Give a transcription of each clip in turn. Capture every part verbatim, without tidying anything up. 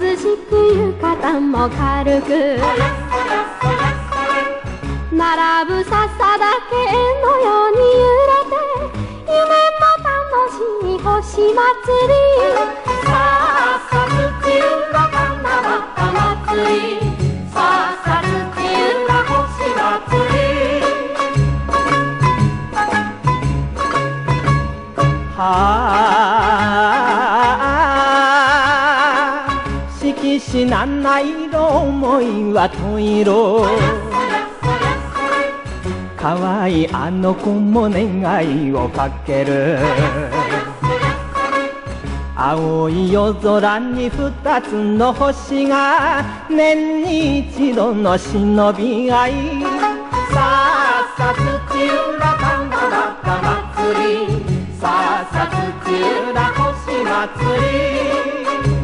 しく浴衣も軽く並ぶ笹だけのように揺れて夢も楽しい星祭りさあさ土浦七夕祭りさあさ土浦星祭りはあ色紙七色思いは十色かわいいあの子も願いをかける青い夜空に二つの星が年に一度の忍び合いさあさ土浦七夕祭りさあさ土浦星祭り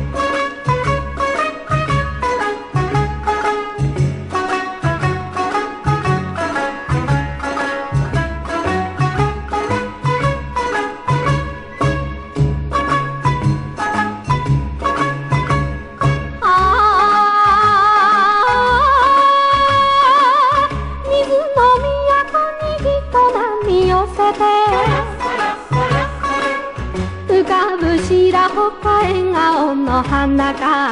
浮かぶ白穂か笑顔の花が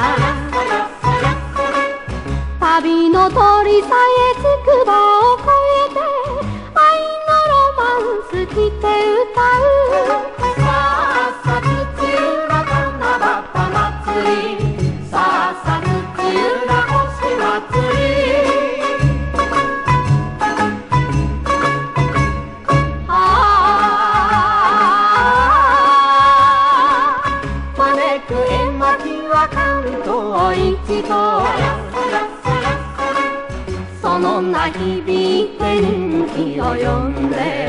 旅の鳥さえつくばを越えて愛のロマンス来て歌うさあさ土浦七夕祭りさあさ土浦星祭り関東一とその名響いて人気を呼んで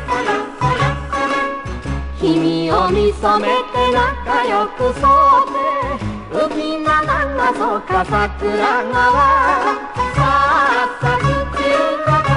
君を見初めて仲良くそうで浮きながらそうか桜川さあさ土浦